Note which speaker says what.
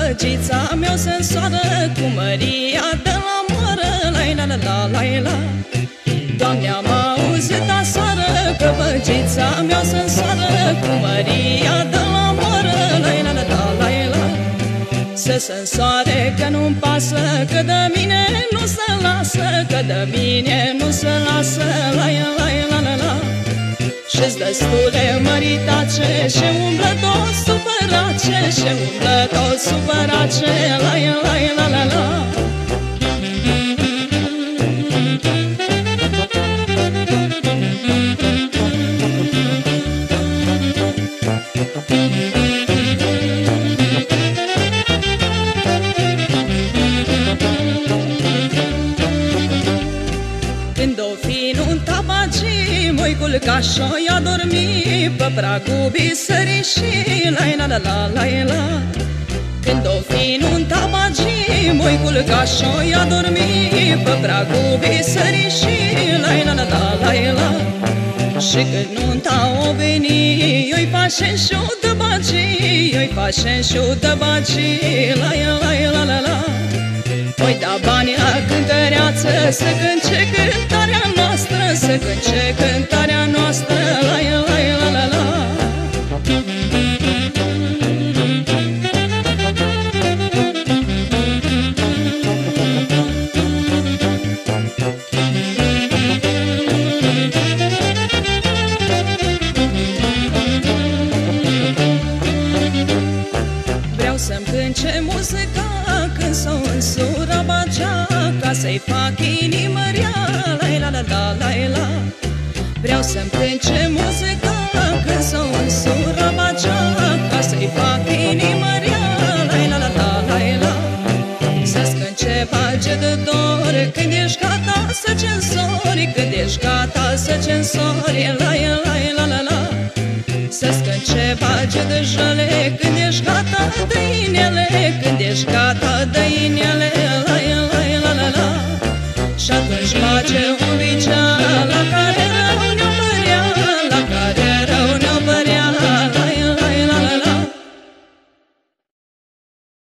Speaker 1: băgița mea se însoară cu Maria de la moară. La-i-la-la-la-la-la. Doamne, am auzit aseară că băgița mea se însoară cu Maria de la moară. La-i-la-la-la-la-la. Să se însoare că nu-mi pasă, că de mine nu se lasă, că de mine nu se lasă. La-i-la-la-la-la. Și-s destule măritace și umblă tot supărace, și umblă tot supărace. La-i-la-la-la-la. Când o fi nunta bagii, moi culcașo i-a dormit pe pragul bisericii. La-i-la-la-la-la-la. Când o fi nunta bagii, moi culcașo i-a dormit pe pragul bisericii. La-i-la-la-la-la-la. Și când nunta o veni, eu-i face și-o de bagii, eu-i face și-o de bagii. La-i-la-la-la-la. Oi da banii la cântăreață, să cânce cântarea noastră, să cânce cântarea noastră. La-i-la-la-la-la-la. Vreau să-mi cânce muzica când s-o însură bagea, ca să-i fac inimă rea. La-i-la-la-la-la-la. Vreau să-mi cânce muzica când s-o însură bagea, ca să-i fac inimă rea. La-i-la-la-la-la-la. Să-ți cânce bage de dor când ești gata să censori, când ești gata să censori. La-i-la-la-la-la-la. Să-ți cânce bage de jale când ești gata de inele, când ești gata de inele.